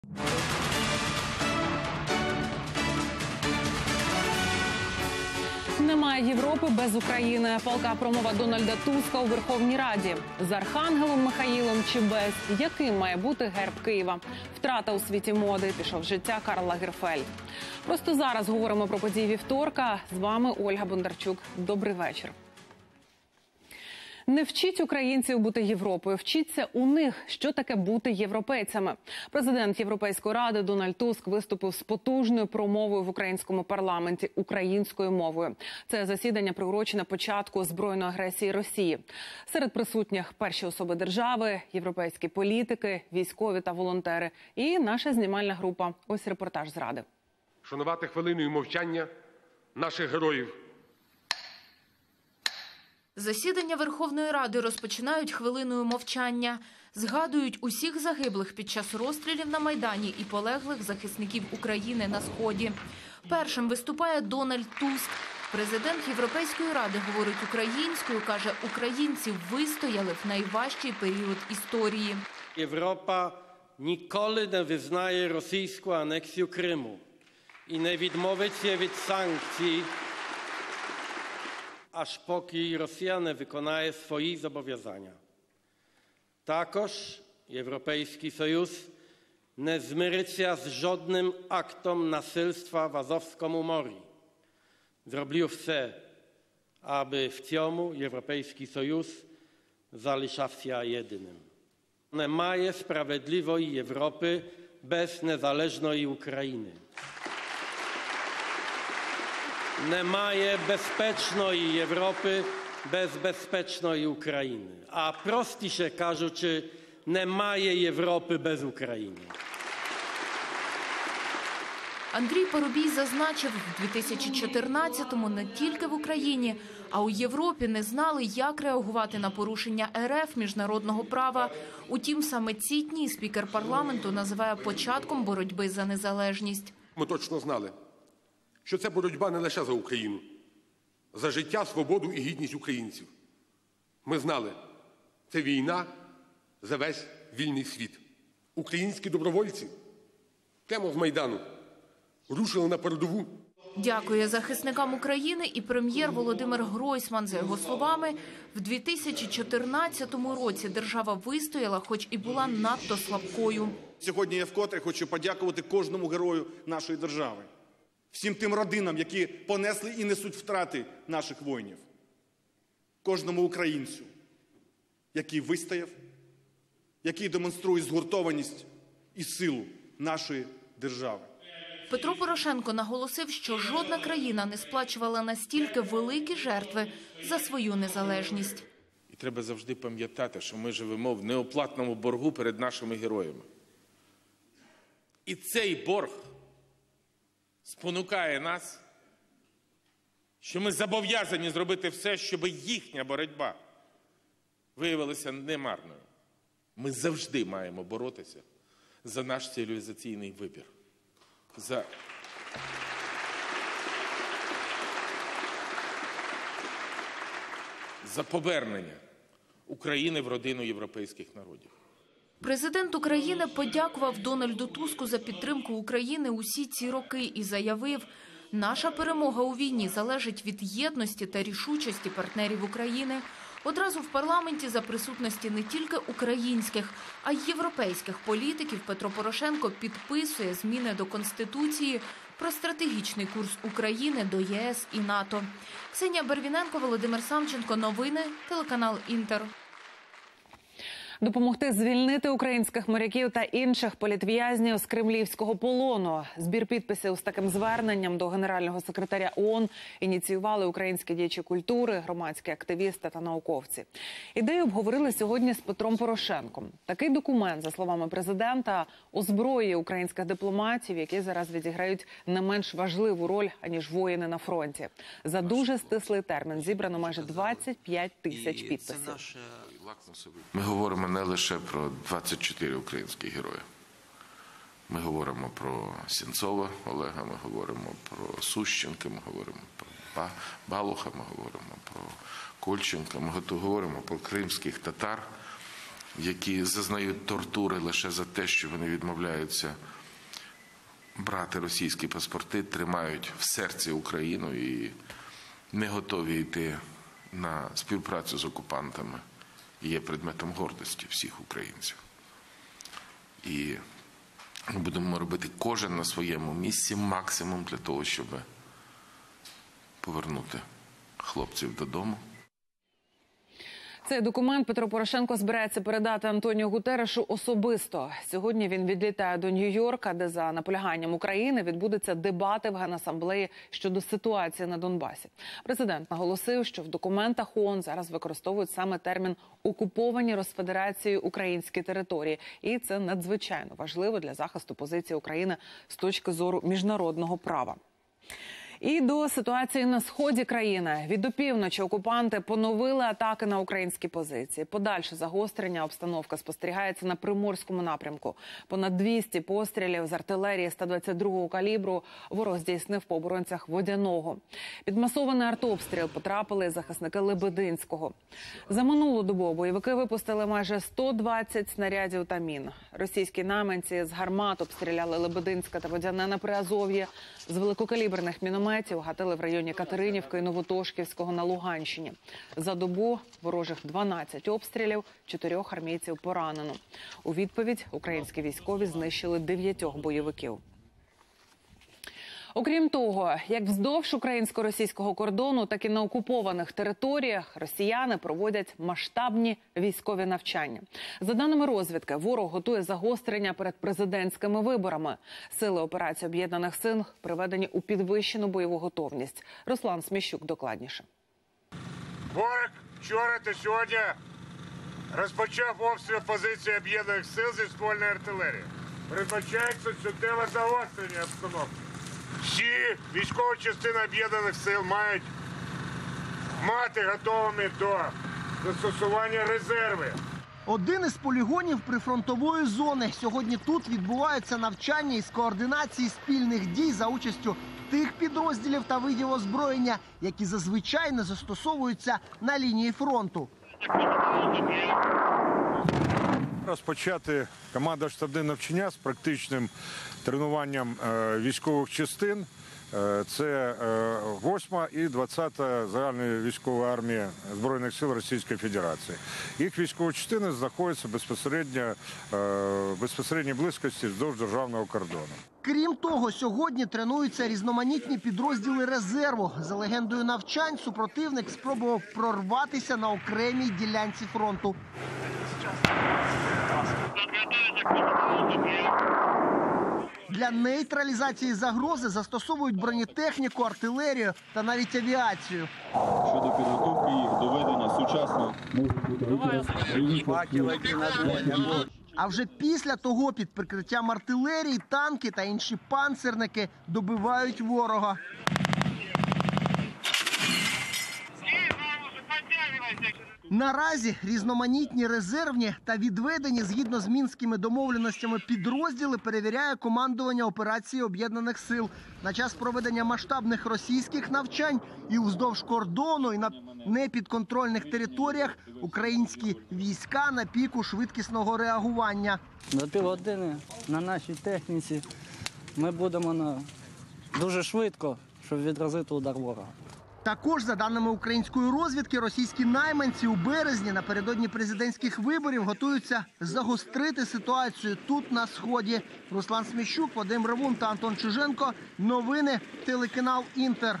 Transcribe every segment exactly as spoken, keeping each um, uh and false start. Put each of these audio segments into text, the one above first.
Немає Європи без України. Палка промова Дональда Туска у Верховній Раді. З Архангелом Михаїлом чи без? Яким має бути герб Києва? Втрата у світі моди. Пішов з життя Карл Лагерфельд. Просто зараз говоримо про події вівторка. З вами Ольга Бондарчук. Добрий вечір. Не вчіть українців бути Європою, вчіться у них, що таке бути європейцями. Президент Європейської ради Дональд Туск виступив з потужною промовою в українському парламенті українською мовою. Це засідання приурочене початку збройної агресії Росії. Серед присутніх перші особи держави, європейські політики, військові та волонтери. І наша знімальна група. Ось репортаж з Ради. Шанувати хвилиною мовчання наших героїв. Засідання Верховної Ради розпочинають хвилиною мовчання. Згадують усіх загиблих під час розстрілів на Майдані і полеглих захисників України на Сході. Першим виступає Дональд Туск. Президент Європейської Ради говорить українською, каже, українці вистояли в найважчий період історії. Європа ніколи не визнає російську анексію Криму і не відмовиться від санкцій, аж поки Росія не виконає свої зобов'язання. Також Європейський Союз не змириться з жодним актом насильства в Азовському морі. Зроблю все, аби в цьому Європейський Союз залишався єдиним. Немає справедливої Європи без незалежної України. Немає безпечної Європи без безпечної України. А простіше кажучи, немає Європи без України. Андрій Парубій зазначив, в дві тисячі чотирнадцятому не тільки в Україні, а у Європі не знали, як реагувати на порушення ер еф міжнародного права. Утім, саме ці дні спікер парламенту називає початком боротьби за незалежність. Ми точно знали, що це боротьба не лише за Україну, за життя, свободу і гідність українців. Ми знали, це війна за весь вільний світ. Українські добровольці прямо з Майдану рушили на передову. Дякує захисникам України і прем'єр Володимир Гройсман. За його словами, в дві тисячі чотирнадцятому році держава вистояла, хоч і була надто слабкою. Сьогодні я вкотре хочу подякувати кожному герою нашої держави. Всім тим родинам, які понесли і несуть втрати наших воїнів. Кожному українцю, який вистояв, який демонструє згуртованість і силу нашої держави. Петро Порошенко наголосив, що жодна країна не сплачувала настільки великі жертви за свою незалежність. І треба завжди пам'ятати, що ми живемо в неоплатному боргу перед нашими героями. І цей борг спонукає нас, що ми зобов'язані зробити все, щоб їхня боротьба виявилася немарною. Ми завжди маємо боротися за наш цивілізаційний вибір. За... за повернення України в родину європейських народів. Президент України подякував Дональду Туску за підтримку України усі ці роки і заявив, наша перемога у війні залежить від єдності та рішучості партнерів України. Одразу в парламенті за присутності не тільки українських, а й європейських політиків Петро Порошенко підписує зміни до Конституції про стратегічний курс України до є ес і НАТО. Ксенія Барвіненко, Володимир Самченко. Новини. Телеканал «Інтер». Допомогти звільнити українських моряків та інших політв'язнів з кремлівського полону. Збір підписів з таким зверненням до генерального секретаря ООН ініціювали українські діячі культури, громадські активісти та науковці. Ідею обговорили сьогодні з Петром Порошенком. Такий документ, за словами президента, озброює українських дипломатів, які зараз відіграють не менш важливу роль, аніж воїни на фронті. За дуже стислий термін зібрано майже двадцять п'ять тисяч підписів. Ми говоримо не лише про двадцять чотири українські герої. Ми говоримо про Сенцова Олега, ми говоримо про Сущенка, ми говоримо про Балуха, ми говоримо про Кольченка, ми говоримо про кримських татар. які зазнають тортури лише за те, що вони відмовляються брати російські паспорти, тримають в серці Україну і не готові йти на співпрацю з окупантами, є предметом гордості всіх українців. І ми будемо робити кожен на своєму місці максимум для того, щоб повернути хлопців додому. Цей документ Петро Порошенко збирається передати Антоніу Гутеррешу особисто. Сьогодні він відлітає до Нью-Йорка, де за наполяганням України відбудуться дебати в Генасамблеї щодо ситуації на Донбасі. Президент наголосив, що в документах ООН зараз використовують саме термін «окуповані Росфедерацією українські території». І це надзвичайно важливо для захисту позиції України з точки зору міжнародного права. І до ситуації на сході країни. Від опівночі окупанти поновили атаки на українські позиції. Подальше загострення обстановки спостерігається на Приморському напрямку. Понад двісті пострілів з артилерії ста двадцять другого калібру ворог здійснив по оборонцях Водяного. Під масований артобстріл потрапили захисники Лебединського. За минулу добу бойовики випустили майже сто двадцять снарядів та мін. Російські найманці з гармат обстріляли Лебединське та Водяне на Приазов'ї. З великокаліберних мінометів гатили в районі Катеринівки і Новотошківського на Луганщині. За добу ворожих дванадцять обстрілів, чотирьох армійців поранено. У відповідь українські військові знищили дев'ятьох бойовиків. Окрім того, як вздовж українсько-російського кордону, так і на окупованих територіях росіяни проводять масштабні військові навчання. За даними розвідки, ворог готує загострення перед президентськими виборами. Сили операції Об'єднаних сил приведені у підвищену бойову готовність. Руслан Сміщук докладніше. Ворог вчора та сьогодні розпочав обстріл позиції Об'єднаних сил зі ствольної артилерії. Передбачається суттєве загострення обстановки. Всі військові частини Об'єднаних сил мають мати готовими до застосування резерви. Один із полігонів прифронтової зони. Сьогодні тут відбуваються навчання із координації спільних дій за участю тих підрозділів та видів озброєння, які зазвичай не застосовуються на лінії фронту. Розпочати командно-штабне навчання з практичним тренуванням військових частин. Це восьма і двадцята загальної військової армії Збройних сил Російської Федерації. Їх військові частини знаходяться безпосередньо в безпосередній близькості вздовж державного кордону. Крім того, сьогодні тренуються різноманітні підрозділи резерву. За легендою навчань, супротивник спробував прорватися на окремій ділянці фронту. Для нейтралізації загрози застосовують бронетехніку, артилерію та навіть авіацію. Щодо підготовки їх до ведення сучасного... А вже після того під прикриттям артилерії танки та інші панцирники добивають ворога. Наразі різноманітні резервні та відведені згідно з мінськими домовленостями підрозділи перевіряє командування операції Об'єднаних сил. На час проведення масштабних російських навчань і вздовж кордону, і на непідконтрольних територіях українські війська на піку швидкісного реагування. За півгодини на нашій техніці ми будемо на... дуже швидко, щоб відразити удар ворога. Також, за даними української розвідки, російські найманці у березні напередодні президентських виборів готуються загострити ситуацію тут, на Сході. Руслан Сміщук, Вадим Ревун та Антон Чиженко. Новини, телеканал «Інтер».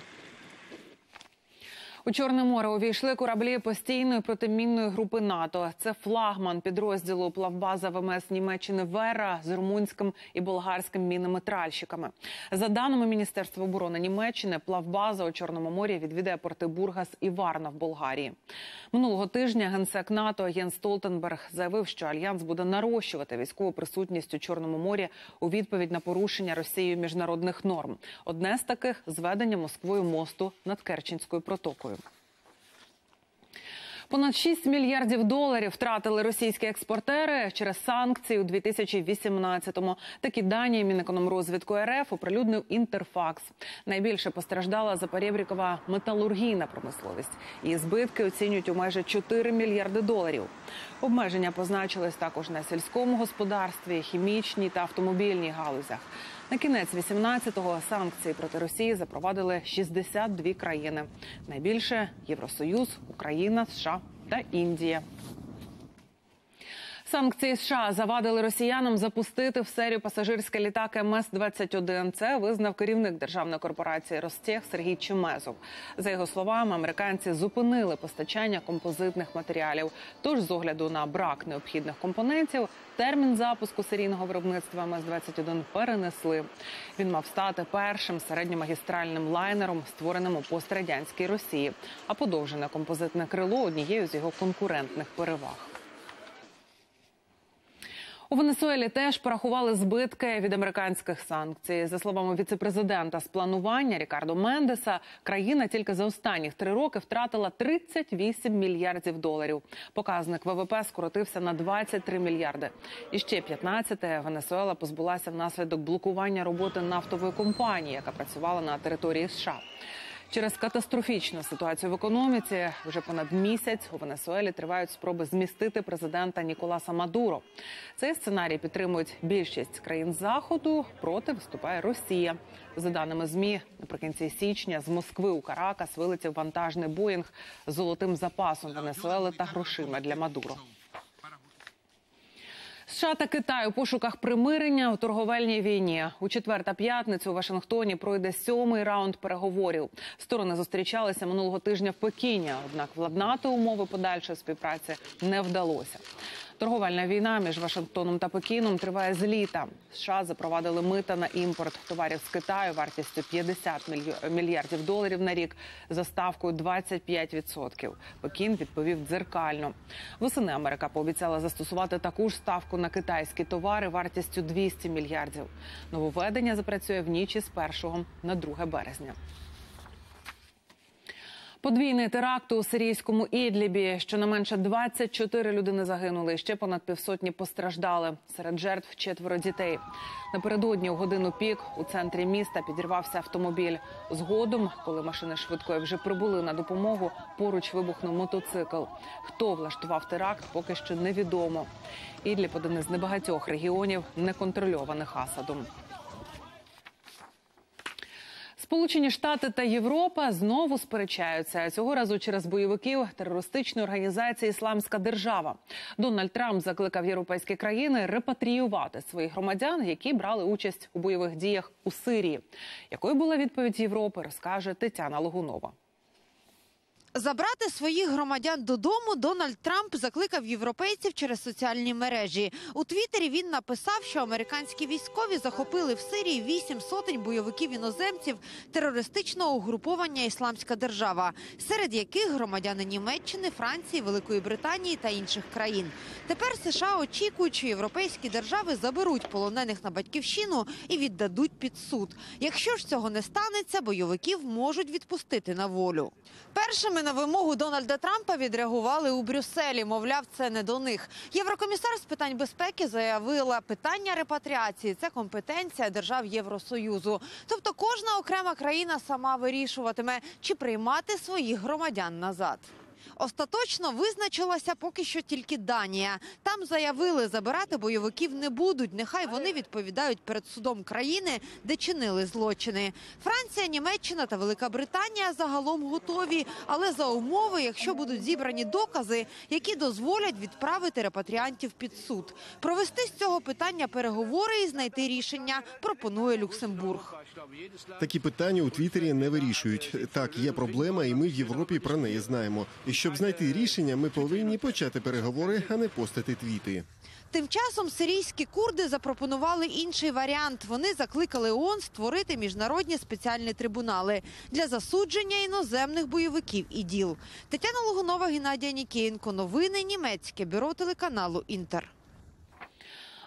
У Чорне море увійшли кораблі постійної протимінної групи НАТО. Це флагман підрозділу плавбаза ВМС Німеччини «Вера» з румунським і болгарським мінометральщиками. За даними Міністерства оборони Німеччини, плавбаза у Чорному морі відвідає порти Бургас і Варна в Болгарії. Минулого тижня генсек НАТО Єнс Столтенберг заявив, що Альянс буде нарощувати військову присутність у Чорному морі у відповідь на порушення Росією міжнародних норм. Одне з таких – зведення Москвою мосту над Керченською протокою. Понад шість мільярдів доларів втратили російські експортери через санкції у дві тисячі вісімнадцятому. Такі дані Мінекономрозвитку РФ оприлюднив Інтерфакс. Найбільше постраждала запорєбрікова металургійна промисловість. Її збитки оцінюють у майже чотири мільярди доларів. Обмеження позначились також на сільському господарстві, хімічній та автомобільній галузях. На кінець вісімнадцятого санкції проти Росії запровадили шістдесят дві країни. Найбільше – Євросоюз, Україна, США та Індія. Санкції США завадили росіянам запустити в серію пасажирський літак Ем Ес двадцять один. Це визнав керівник державної корпорації «Ростех» Сергій Чемезов. За його словами, американці зупинили постачання композитних матеріалів. Тож, з огляду на брак необхідних компонентів, термін запуску серійного виробництва Ем Ес двадцять один перенесли. Він мав стати першим середньомагістральним лайнером, створеним у пострадянській Росії, а подовжене композитне крило – однією з його конкурентних переваг. У Венесуелі теж порахували збитки від американських санкцій. За словами віце-президента з планування Рікардо Мендеса, країна тільки за останніх три роки втратила тридцять вісім мільярдів доларів. Показник Ве Ве Пе скоротився на двадцять три мільярди. І ще п'ятнадцяте Венесуела позбулася внаслідок блокування роботи нафтової компанії, яка працювала на території США. Через катастрофічну ситуацію в економіці вже понад місяць у Венесуелі тривають спроби змістити президента Ніколаса Мадуро. Цей сценарій підтримують більшість країн Заходу, проти виступає Росія. За даними ЗМІ, наприкінці січня з Москви у Каракас вилетів вантажний Боїнг з золотим запасом Венесуели та грошима для Мадуро. США та Китай у пошуках примирення у торговельній війні. У четвер та п'ятницю у Вашингтоні пройде сьомий раунд переговорів. Сторони зустрічалися минулого тижня в Пекіні, однак владнати умови подальшої співпраці не вдалося. Торговельна війна між Вашингтоном та Пекіном триває з літа. США запровадили мита на імпорт товарів з Китаю вартістю п'ятдесят мільярдів доларів на рік за ставкою двадцять п'ять відсотків. Пекін відповів дзеркально. Восени Америка пообіцяла застосувати таку ж ставку на китайські товари вартістю двісті мільярдів. Нововведення запрацює в ніч із першого на друге березня. Подвійний теракт у сирійському Ідлібі. Щонайменше двадцять чотири людини загинули, ще понад півсотні постраждали. Серед жертв четверо дітей. Напередодні у годину пік у центрі міста підірвався автомобіль. Згодом, коли машини швидкої вже прибули на допомогу, поруч вибухнув мотоцикл. Хто влаштував теракт, поки що невідомо. Ідліб – один із небагатьох регіонів, неконтрольованих Асадом. Сполучені Штати та Європа знову сперечаються. Цього разу через бойовиків терористичної організації «Ісламська держава». Дональд Трамп закликав європейські країни репатріювати своїх громадян, які брали участь у бойових діях у Сирії. Якою була відповідь Європи, розкаже Тетяна Логунова. Забрати своїх громадян додому Дональд Трамп закликав європейців через соціальні мережі. У Твіттері він написав, що американські військові захопили в Сирії вісім сотень бойовиків-іноземців терористичного угруповання «Ісламська держава», серед яких громадяни Німеччини, Франції, Великої Британії та інших країн. Тепер США очікують, що європейські держави заберуть полонених на батьківщину і віддадуть під суд. Якщо ж цього не станеться, бойовиків можуть відпустити на волю. Першими на вимогу Дональда Трампа відреагували у Брюсселі. Мовляв, це не до них. Єврокомісар з питань безпеки заявила, питання репатріації – це компетенція держав Євросоюзу. Тобто кожна окрема країна сама вирішуватиме, чи приймати своїх громадян назад. Остаточно визначилася поки що тільки Данія. Там заявили, забирати бойовиків не будуть, нехай вони відповідають перед судом країни, де чинили злочини. Франція, Німеччина та Велика Британія загалом готові, але за умови, якщо будуть зібрані докази, які дозволять відправити репатріантів під суд. Провести з цього питання переговори і знайти рішення пропонує Люксембург. Такі питання у Твіттері не вирішують. Так, є проблема, і ми в Європі про неї знаємо. І щоб знайти рішення, ми повинні почати переговори, а не постити твіти. Тим часом сирійські курди запропонували інший варіант. Вони закликали ООН створити міжнародні спеціальні трибунали для засудження іноземних бойовиків ІДІЛ. Тетяна Логунова, Геннадій Нікієнко. Новини німецьке бюро телеканалу «Інтер».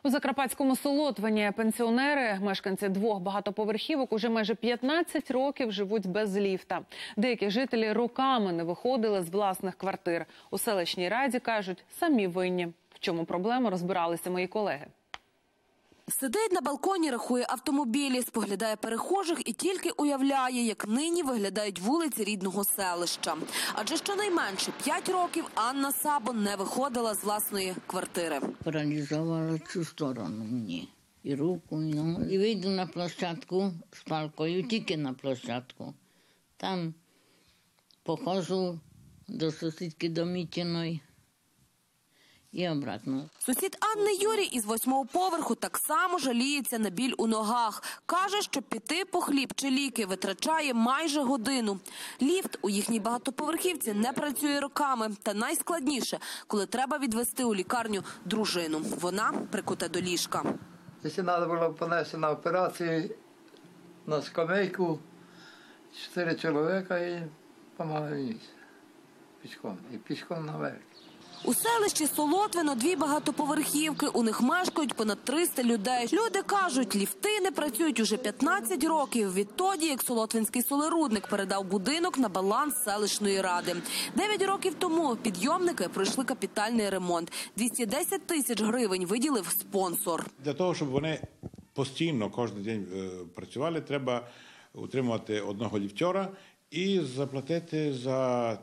У Закарпатському Солотвині пенсіонери, мешканці двох багатоповерхівок, уже майже п'ятнадцять років живуть без ліфта. Деякі жителі роками не виходили з власних квартир. У селищній раді кажуть, самі винні. В чому проблема, розбиралися мої колеги. Сидить на балконі, рахує автомобілі, споглядає перехожих і тільки уявляє, як нині виглядають вулиці рідного селища. Адже щонайменше п'ять років Анна Сабо не виходила з власної квартири. Паралізувала цю сторону мені. І руку, і ногу. І вийду на площадку з палкою, тільки на площадку. Там походжу до сусідки Домітіної. І обратно. Сусід Анни Юрій із восьмого поверху так само жаліється на біль у ногах. Каже, що піти по хліб чи ліки витрачає майже годину. Ліфт у їхній багатоповерхівці не працює роками. Та найскладніше, коли треба відвести у лікарню дружину. Вона прикута до ліжка. Якщо треба було понести на операцію на скамейку, чотири чоловіка і допомагали вниз. Пішком. І пішком наверх. У селищі Солотвино дві багатоповерхівки. У них мешкають понад триста людей. Люди кажуть, ліфти не працюють уже п'ятнадцять років. Відтоді, як Солотвинський солерудник передав будинок на баланс селищної ради. Дев'ять років тому підйомники пройшли капітальний ремонт. двісті десять тисяч гривень виділив спонсор. Для того, щоб вони постійно, кожен день працювали, треба утримувати одного ліфтера і заплатити за...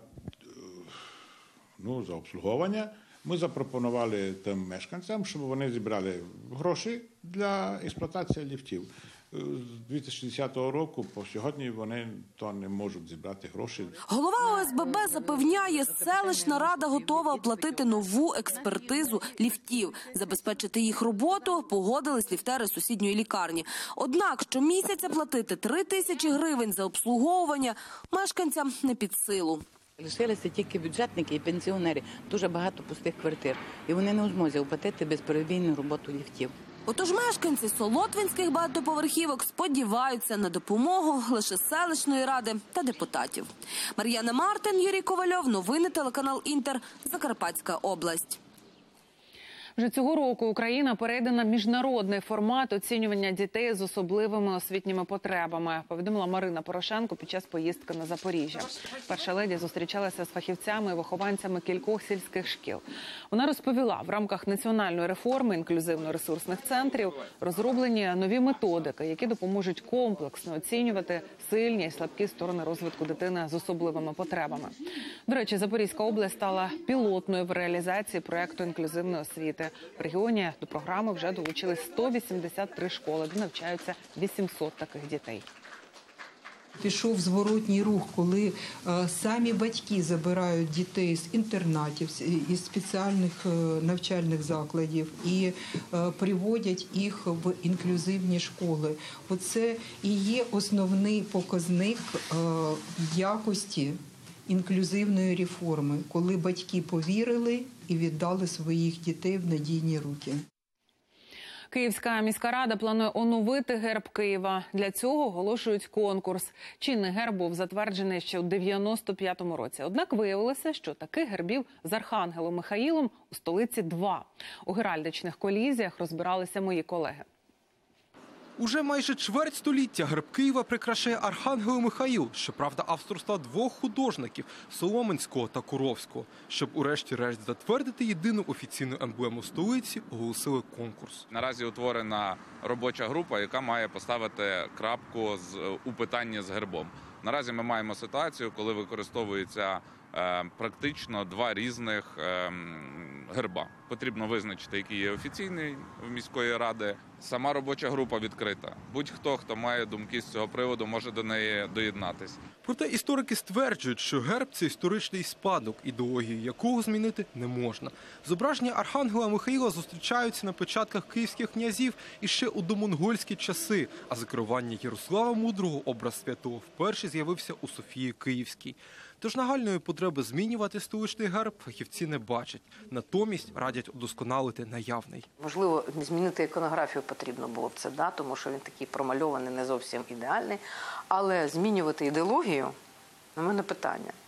Ну, за обслуговування. Ми запропонували тим мешканцям, щоб вони зібрали гроші для експлуатації ліфтів. З дві тисячі десятого року по сьогодні вони то не можуть зібрати гроші. Голова О С Б Б запевняє, селищна рада готова оплатити нову експертизу ліфтів. Забезпечити їх роботу погодились ліфтери сусідньої лікарні. Однак щомісяця платити три тисячі гривень за обслуговування мешканцям не під силу. Лишилися тільки бюджетники і пенсіонери. Дуже багато пустих квартир. І вони не у змозі оплатити безперебійну роботу ліфтів. Отож мешканці солотвинських багатоповерхівок сподіваються на допомогу лише селищної ради та депутатів. Мар'яна Мартин, Юрій Ковальов. Новини телеканал Інтер. Закарпатська область. Вже цього року Україна перейде на міжнародний формат оцінювання дітей з особливими освітніми потребами, повідомила Марина Порошенко під час поїздки на Запоріжжя. Перша леді зустрічалася з фахівцями і вихованцями кількох сільських шкіл. Вона розповіла, в рамках національної реформи інклюзивно-ресурсних центрів розроблені нові методики, які допоможуть комплексно оцінювати сильні і слабкі сторони розвитку дитини з особливими потребами. До речі, Запорізька область стала пілотною в реалізації проєкту інклюзивної освіти. В регіоні до програми вже долучились сто вісімдесят три школи, де навчаються вісімсот таких дітей. Пішов зворотній рух, коли е, самі батьки забирають дітей з інтернатів, із спеціальних е, навчальних закладів і е, приводять їх в інклюзивні школи. Оце і є основний показник е, якості інклюзивної реформи, коли батьки повірили і віддали своїх дітей в надійні руки. Київська міська рада планує оновити герб Києва. Для цього оголошують конкурс. Чинний герб був затверджений ще у дев'яносто п'ятому році. Однак виявилося, що таких гербів з Архангелом Михаїлом у столиці два. У геральдичних колізіях розбиралися мої колеги. Уже майже чверть століття герб Києва прикрашає Архангел Михаїл, щоправда, авторства двох художників – Соломенського та Куровського. Щоб урешті-решт затвердити єдину офіційну емблему столиці, оголосили конкурс. Наразі утворена робоча група, яка має поставити крапку з, у питанні з гербом. Наразі ми маємо ситуацію, коли використовується е, практично два різних е, герба. Потрібно визначити, який є офіційний в міської ради. Сама робоча група відкрита. Будь-хто, хто має думки з цього приводу, може до неї доєднатися. Проте історики стверджують, що герб – це історичний спадок, ідеологію якого змінити не можна. Зображення Архангела Михаїла зустрічаються на початках київських князів і ще у домонгольські часи, а за керування Ярослава Мудрого образ святого вперше з'явився у Софії Київській. Тож нагальної потреби змінювати столичний герб фахівці не бачать. Натомість радять удосконалити наявний. Можливо, змінити іконографію потрібно було б це, да, тому що він такий промальований, не зовсім ідеальний. Але змінювати ідеологію – на мене питання.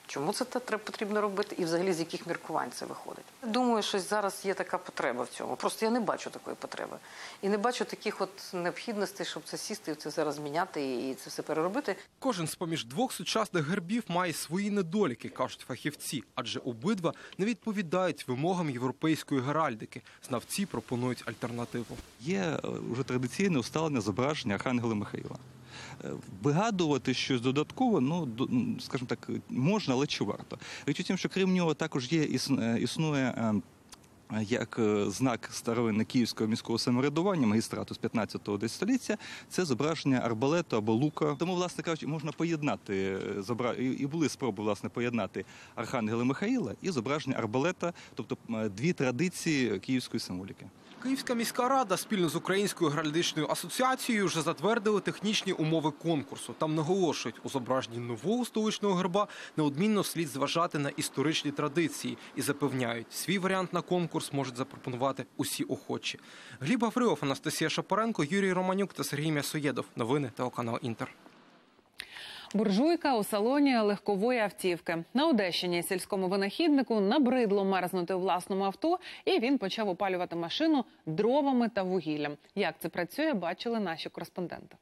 Чому це потрібно робити і взагалі з яких міркувань це виходить? Думаю, що зараз є така потреба в цьому. Просто я не бачу такої потреби. І не бачу таких от необхідностей, щоб це сісти, і це зараз міняти і це все переробити. Кожен з-поміж двох сучасних гербів має свої недоліки, кажуть фахівці, адже обидва не відповідають вимогам європейської геральдики. Знавці пропонують альтернативу. Є вже традиційне усталене зображення Архангела Михаїла. Вигадувати щось додатково, ну, скажімо так, можна, але чи варто. Річ у тім, що крім нього також є, існує як знак старовинне київського міського самоврядування, магістрату з п'ятнадцятого століття, це зображення арбалету або лука. Тому, власне кажучи, можна поєднати, і були спроби, власне, поєднати Архангела Михаїла і зображення арбалета, тобто дві традиції київської символіки. Київська міська рада спільно з Українською геральдичною асоціацією вже затвердили технічні умови конкурсу. Там наголошують, у зображенні нового столичного герба неодмінно слід зважати на історичні традиції і запевняють, свій варіант на конкурс можуть запропонувати усі охочі. Гліб Гаврилов, Анастасія Шапаренко, Юрій Романюк та Сергій М'ясоєдов. Новини телеканал Інтер. Буржуйка у салоні легкової автівки. На Одещині сільському винахіднику набридло мерзнути у власному авто, і він почав опалювати машину дровами та вугіллям. Як це працює, бачили наші кореспонденти.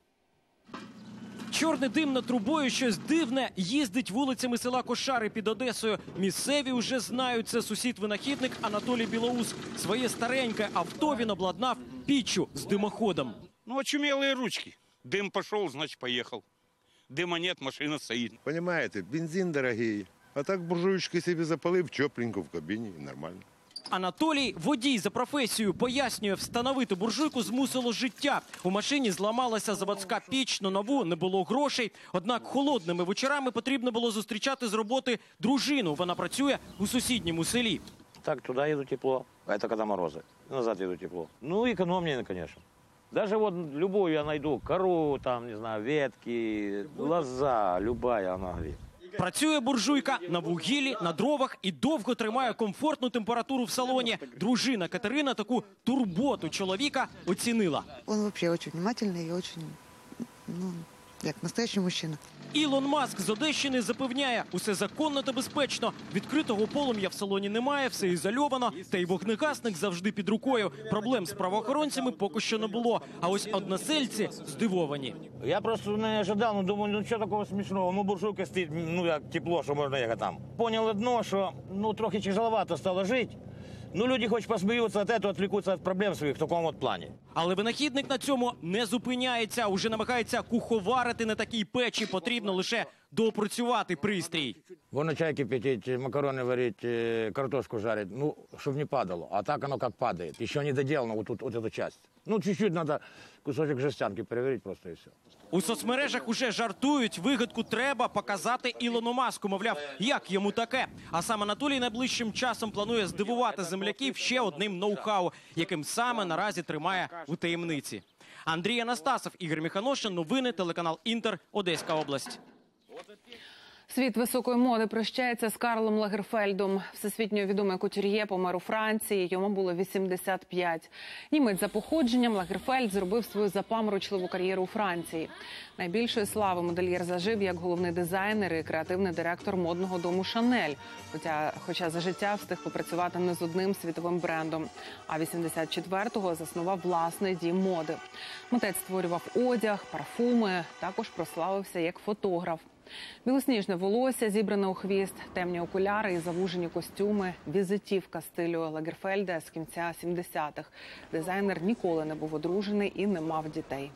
Чорний дим над трубою, щось дивне, їздить вулицями села Кошари під Одесою. Місцеві вже знають, це сусід-винахідник Анатолій Білоус. Своє стареньке авто він обладнав піччю з димоходом. Ну, очумелые ручки. Дым пошел, значит, поехал. Дыма нет, машина стоит. Понимаете, бензин дорогий. А так буржуйчики себе запалив, тепленько в кабіні, нормально. Анатолій, водій за професією, пояснює, встановити буржуйку змусило життя. У машині зламалася заводська піч, на нову не було грошей. Однак холодними вечорами потрібно було зустрічати з роботи дружину. Вона працює у сусідньому селі. Так, туда еду тепло, а это когда морозы. Назад еду тепло. Ну, экономнее, конечно. Даже вот любую я найду, кору, там, не знаю, ветки, лоза, любая, она греет. Працює буржуйка на вугіллі, на дровах і довго тримає комфортну температуру в салоні. Дружина Катерина таку турботу чоловіка оцінила. Він взагалі дуже внимательний і дуже, ну, як настоящий мужчина. Ілон Маск з Одещини запевняє, усе законно та безпечно. Відкритого полум'я в салоні немає, все ізольовано, та й вогнегасник завжди під рукою. Проблем з правоохоронцями поки що не було. А ось односельці здивовані. Я просто не ожидав, ну думаю, ну що такого смішного, ну буржуйка стоїть, ну як тепло, що можна їхати там. Поняв одно, що ну трохи тяжеловато стало жити. Ну, люди хоч посміються від цього, відвлікуться від проблем своїх в такому от плані. Але винахідник на цьому не зупиняється. Уже намагається куховарити на такій печі. Потрібно лише доопрацювати пристрій. Вон чай кипятить, макарони варить, картошку жарить. Ну, щоб не падало. А так оно как падает. Еще не доделано вот, тут, вот эту часть. Ну, чуть-чуть надо кусочек жестянки переверить просто и все. У соцмережах уже жартують, вигадку треба показати Ілону Маску. Мовляв, як йому таке? А сам Анатолій найближчим часом планує здивувати земляків ще одним ноу-хау, яким саме наразі тримає у таємниці. Андрій Анастасов, Ігор Міханошин, новини, телеканал Інтер, Одеська область. Світ високої моди прощається з Карлом Лагерфельдом. Всесвітньо відомий кутюр'є помер у Франції, йому було вісімдесят п'ять. Німець за походженням, Лагерфельд зробив свою запаморочливу кар'єру у Франції. Найбільшої слави модельєр зажив як головний дизайнер і креативний директор модного дому «Шанель», хоча, хоча за життя встиг попрацювати не з одним світовим брендом. А вісімдесят четвертого заснував власний дім моди. Митець створював одяг, парфуми, також прославився як фотограф. Білосніжне волосся, зібране у хвіст, темні окуляри і завужені костюми – візитівка стилю Лагерфельда з кінця сімдесятих. Дизайнер ніколи не був одружений і не мав дітей.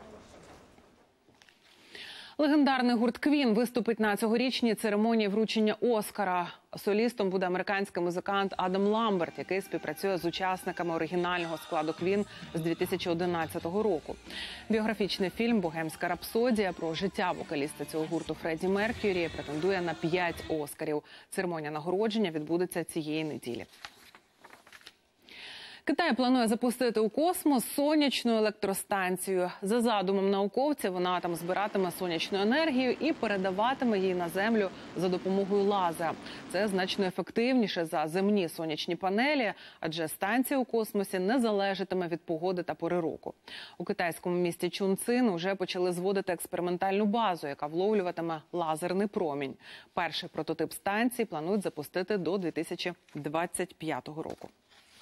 Легендарний гурт «Квін» виступить на цьогорічній церемонії вручення «Оскара». Солістом буде американський музикант Адам Ламберт, який співпрацює з учасниками оригінального складу «Квін» з дві тисячі одинадцятого року. Біографічний фільм «Богемська рапсодія» про життя вокаліста цього гурту Фредді Мерк'юрі претендує на п'ять «Оскарів». Церемонія нагородження відбудеться цієї неділі. Китай планує запустити у космос сонячну електростанцію. За задумом науковців, вона там збиратиме сонячну енергію і передаватиме її на Землю за допомогою лазера. Це значно ефективніше за земні сонячні панелі, адже станція у космосі не залежатиме від погоди та пори року. У китайському місті Чунцин вже почали зводити експериментальну базу, яка вловлюватиме лазерний промінь. Перший прототип станції планують запустити до дві тисячі двадцять п'ятого року.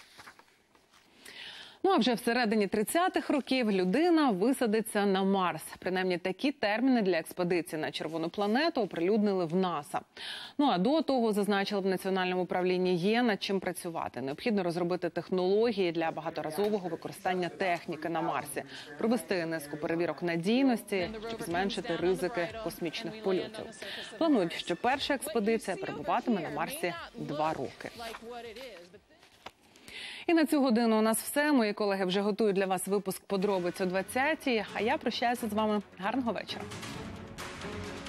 Ну а вже всередині тридцятих років людина висадиться на Марс. Принаймні такі терміни для експедиції на червону планету оприлюднили в НАСА. Ну а до того, зазначили в Національному управлінні, є над чим працювати. Необхідно розробити технології для багаторазового використання техніки на Марсі, провести низку перевірок надійності, щоб зменшити ризики космічних польотів. Планують, що перша експедиція перебуватиме на Марсі два роки. І на цю годину у нас все. Мої колеги вже готують для вас випуск подробиць о двадцятій. А я прощаюся з вами. Гарного вечора.